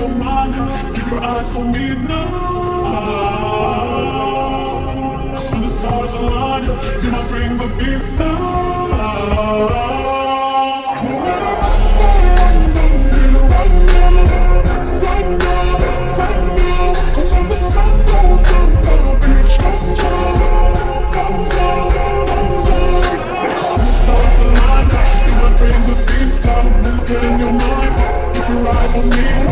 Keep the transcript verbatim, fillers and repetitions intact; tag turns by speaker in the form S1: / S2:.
S1: your mind, keep your eyes on me now. Cause when the stars align, you might bring the beast down. Bring the beast down, look in your mind, keep your eyes on me.